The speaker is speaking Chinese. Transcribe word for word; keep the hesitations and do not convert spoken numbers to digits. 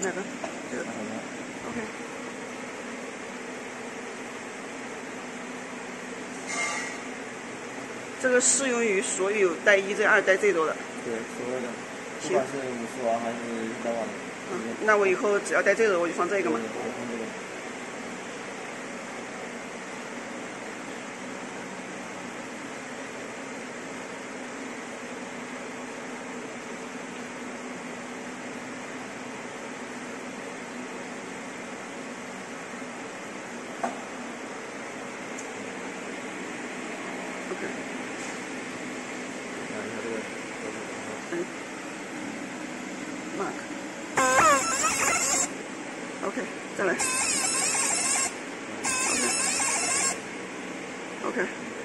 哪个？这个。OK。这个适用于所有带一 Z、二带 Z 多的。 对，所有的，不管是五十瓦还是一百瓦的。 嗯，那我以后只要带这个，我就放这个嘛。 对，我放这个。 OK。 看一下这个。 嗯。Mark。OK， 再来。OK。OK。